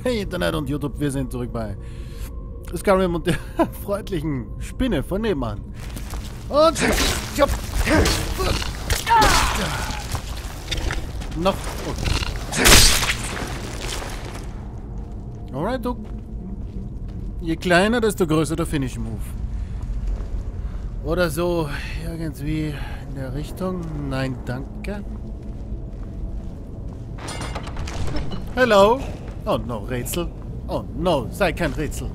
Hey Internet und YouTube, wir sind zurück bei Skyrim und der freundlichen Spinne von nebenan. Und noch. Oh. Alright, du. Je kleiner, desto größer der Finish Move. Oder so irgendwie in der Richtung. Nein, danke. Hello. Oh no, Rätsel. Oh no, sei kein Rätsel.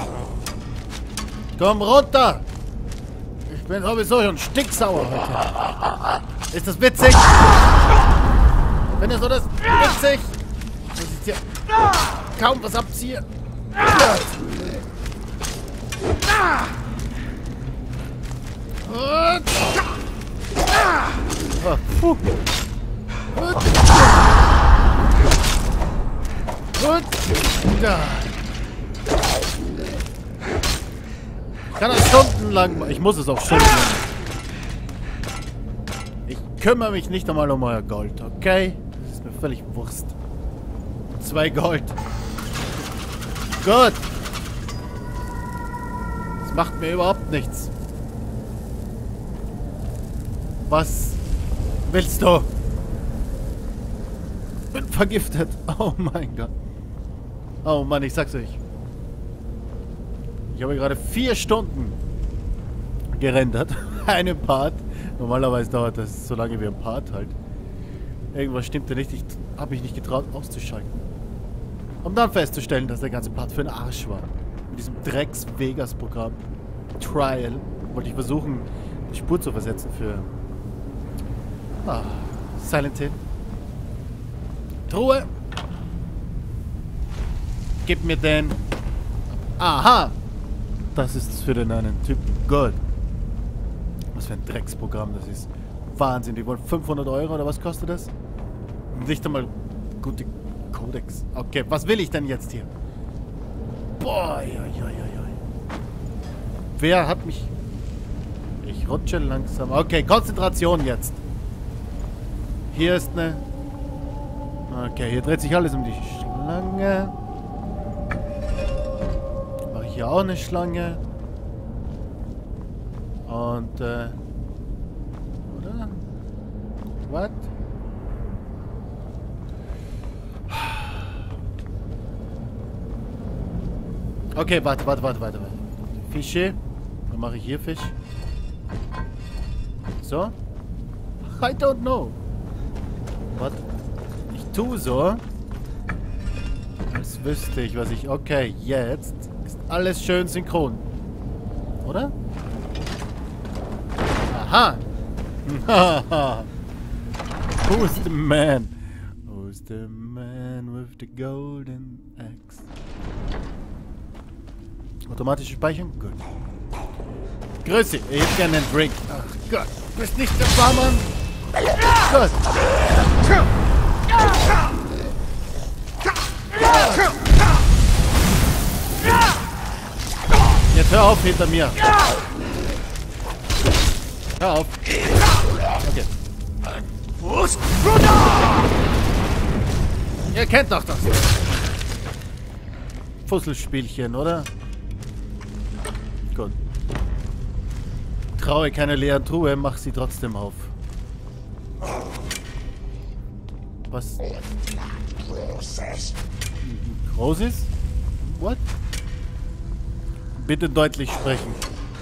Komm runter. Ich bin sowieso schon stinksauer heute. Ist das witzig? Findest du das witzig? Dass ich dir kaum was abziehe. Oh, puh. Gut. Ja. Ich kann das stundenlang machen. Ich muss es auch stundenlang machen. Ich kümmere mich nicht einmal um euer Gold, okay? Das ist mir völlig Wurst. 2 Gold. Gut. Das macht mir überhaupt nichts. Was willst du? Ich bin vergiftet. Oh mein Gott. Oh Mann, ich sag's euch. Ich habe gerade 4 Stunden gerendert. Einen Part. Normalerweise dauert das so lange wie ein Part halt. Irgendwas stimmte nicht. Ich habe mich nicht getraut auszuschalten. Um dann festzustellen, dass der ganze Part für den Arsch war. Mit diesem Drecks-Vegas-Programm. Trial. Wollte ich versuchen, die Spur zu versetzen für Silent Hill. Truhe. Gib mir den. Aha. Das ist für den einen Typen. Gut. Was für ein Drecksprogramm das ist. Wahnsinn. Die wollen 500 € oder was kostet das? Nicht einmal gute Codex. Okay, was will ich denn jetzt hier? Boah, Wer hat mich... Ich rutsche langsam. Okay, Konzentration jetzt. Hier ist eine... Okay, hier dreht sich alles um die Schlange. Mache ich hier auch eine Schlange. Und, oder? What? Okay, warte. Fische. Dann mache ich hier Fisch. So. I don't know. Warte. Ich tue so. Als wüsste ich, was ich... Okay, jetzt ist alles schön synchron. Oder? Aha. Who's the man? Who's the man with the golden axe? Automatische Speichern? Gut. Grüß dich. Ich hätte gerne einen Drink. Ach Gott. Du bist nicht der Barmann. Gut. Jetzt hör auf hinter mir. Hör auf. Okay. Ihr kennt doch das. Fusselspielchen, oder? Gut. Traue keine leeren Truhe, mach sie trotzdem auf. Was? Groß ist? What? Bitte deutlich sprechen.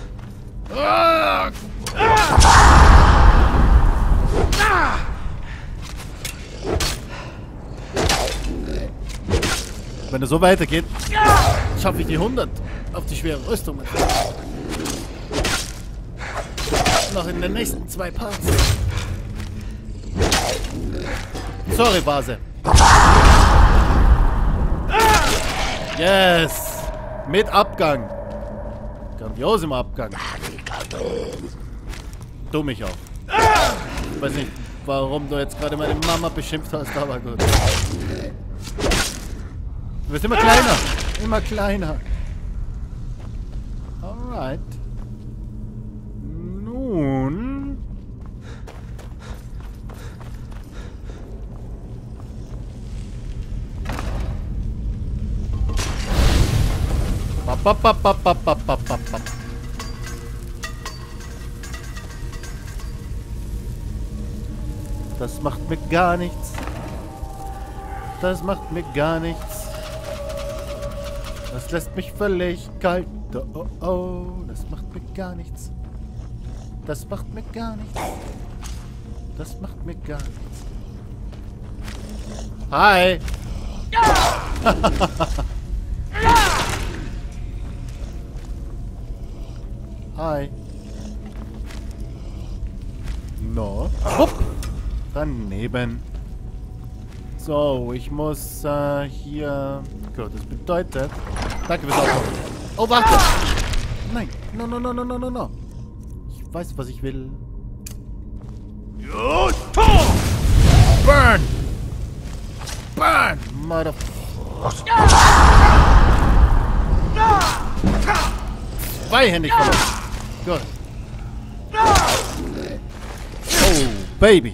Wenn es so weitergeht, schaffe ich die 100 auf die schwere Rüstung. Noch in den nächsten 2 Parts. Sorry, Base. Yes! Mit Abgang. Grandiosem Abgang. Du mich auch. Ich weiß nicht, warum du jetzt gerade meine Mama beschimpft hast, aber gut. Du wirst immer kleiner. Immer kleiner. Alright. Nun. Bap, bap, bap, bap, bap, bap, bap, bap. Das macht mir gar nichts. Das macht mir gar nichts. Das lässt mich völlig kalt. Oh, oh, das macht mir gar nichts. Das macht mir gar nichts. Das macht mir gar nichts. Hi! Hi. No. Hup. Daneben. So, ich muss hier... Gut, das bedeutet... Danke fürs Aufkommen. Oh, warte! Nein. No, no, no, no, no, no, no. Ich weiß, was ich will. Burn! Burn! Motherfucker! Zweihändig verloren. Gut. Oh, Baby.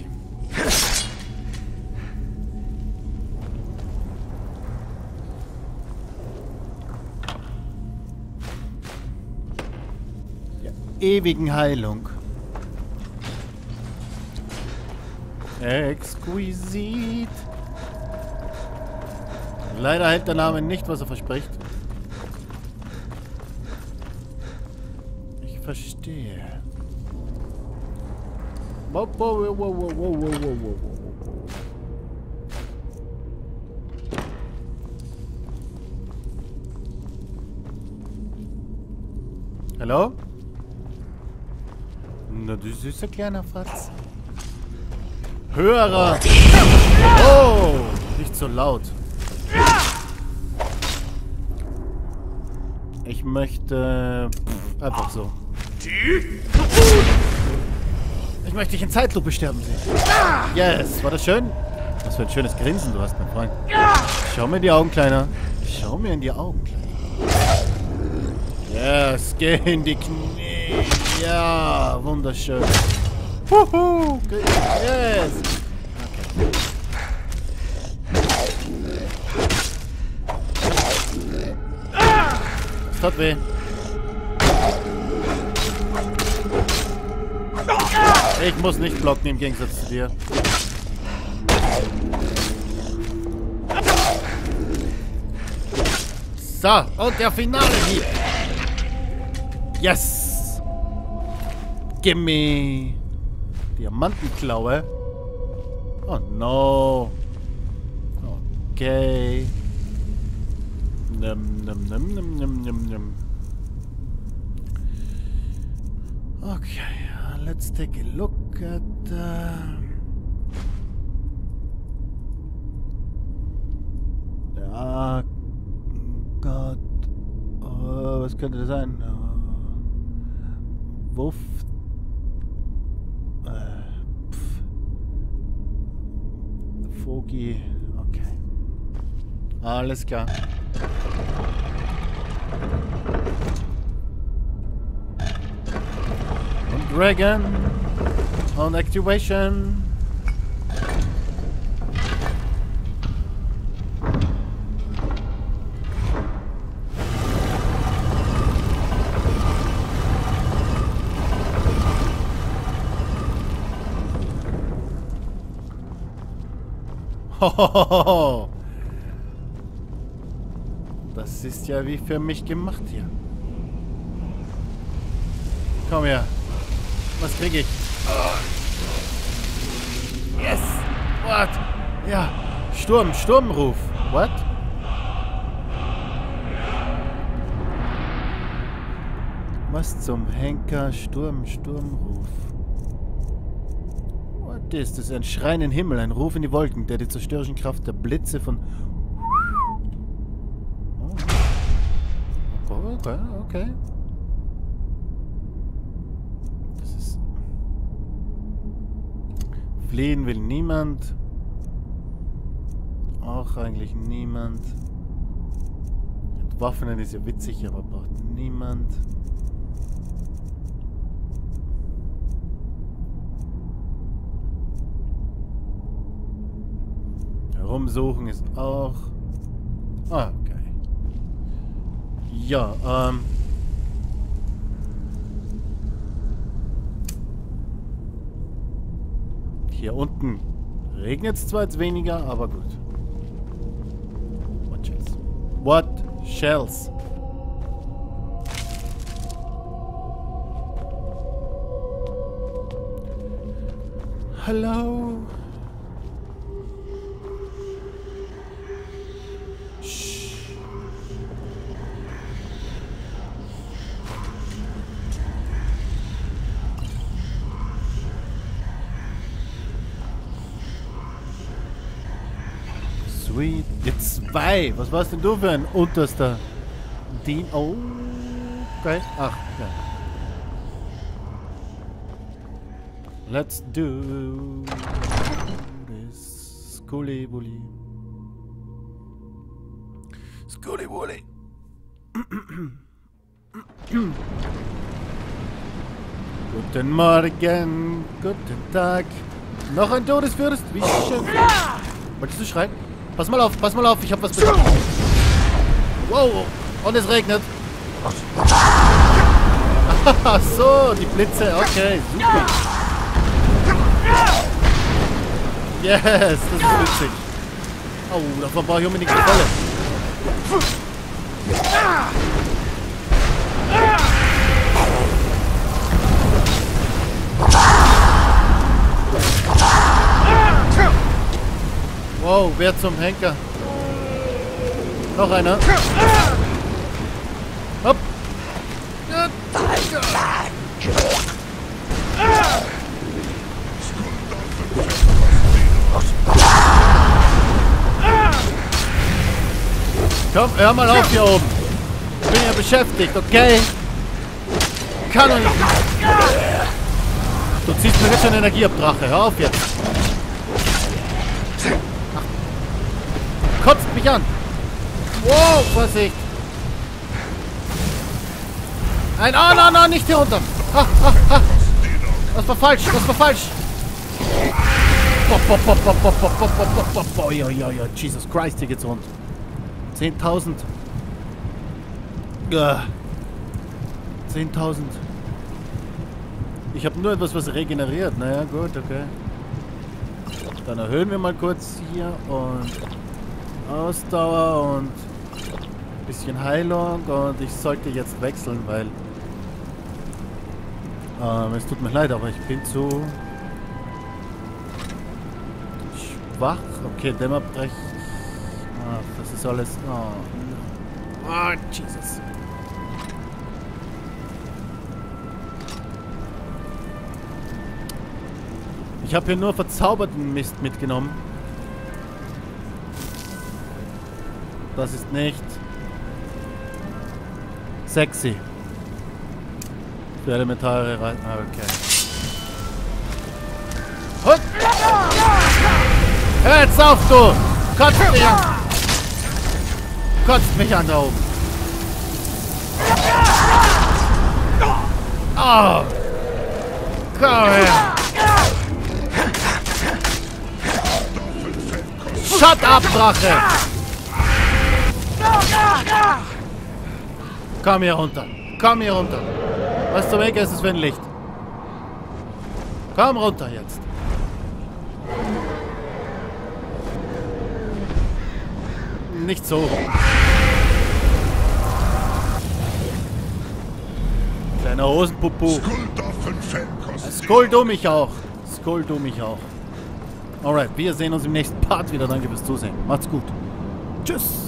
Der ewigen Heilung. Exquisit. Leider hält der Name nicht, was er verspricht. Ich verstehe. Wow, wow, wow, wow, wow, wow, wow. Hallo? Na, du süßer kleiner Fatz. Hörer! Oh! Nicht so laut. Ich möchte... einfach so. Ich möchte dich in Zeitlupe sterben sehen. Yes! War das schön? Was für ein schönes Grinsen du hast, mein Freund. Schau mir in die Augen, Kleiner. Schau mir in die Augen, Kleiner. Yes! Geh in die Knie. Ja! Wunderschön. Huhu! Yes! Okay. Das tut weh. Ich muss nicht blocken im Gegensatz zu dir. So, und der Finale hier. Yes! Gimme! Diamantenklaue. Oh no. Okay. Nimm, nimm, nimm, nimm, nimm, nimm, nimm. Okay, let's take a look at... Ja, Gott. Oh, was könnte das sein? Wuff. Fogi. Okay. Alles klar. Und Dragon. On Activation. Hohoho. Das ist ja wie für mich gemacht hier. Komm her. Was krieg ich? Yes! What? Ja. Sturmruf. What? Was zum Henker? Sturmruf. What is this? Ein Schreien in den Himmel, ein Ruf in die Wolken, der die zerstörerischen Kraft der Blitze von... Oh. Okay. Das ist... Fliehen will niemand. Auch eigentlich niemand. Waffen ist ja witzig, aber braucht niemand. Herumsuchen ist auch... Ah, okay. Ja, hier unten regnet es zwar jetzt weniger, aber gut. What shells? What shells? Hello? Sweet. Jetzt 2. Was warst denn du für ein unterster Dean? Oh, geil. Ach, geil. Let's do this. Skuli Bulli. Skuli Bulli. Guten Morgen, guten Tag. Noch ein Todesfürst. Wie schön. Wolltest du schreien? Pass mal auf, ich hab was bekommen. Wow, und es regnet. Ach so, die Blitze, okay, super. Yes, das ist witzig. Oh, davon brauche ich unbedingt eine Falle. Wow, wer zum Henker? Noch einer. Hopp. Komm, hör mal auf hier oben. Ich bin ja beschäftigt, okay? Kann doch nicht. Du ziehst mir jetzt schon Energie ab, Drache. Hör auf jetzt. Kotzt mich an. Wow, Vorsicht. Ein, oh, no, nicht hier runter. Das war falsch, Jesus Christ, hier geht's rund. 10.000. 10.000. Ich habe nur etwas, was regeneriert. Naja, gut, okay. Dann erhöhen wir mal kurz hier und Ausdauer und ein bisschen Heilung und ich sollte jetzt wechseln, weil es tut mir leid, aber ich bin zu schwach. Okay, Dämmerbrech. Ach, das ist alles. Oh, Jesus. Ich habe hier nur verzauberten Mist mitgenommen. Das ist nicht sexy. Für elementare Reiten. Okay. Und hör jetzt auf, du! Kotzt mich an! Kotzt mich an da oben! Oh! Komm her! Shut up, Drache! Komm hier runter! Komm hier runter! Was zum Henker ist es für ein Licht? Komm runter jetzt! Nicht so. Kleiner Hosenpupu. Skull du mich auch. Skull du mich auch. Alright, wir sehen uns im nächsten Part wieder. Danke fürs Zusehen. Macht's gut. Tschüss.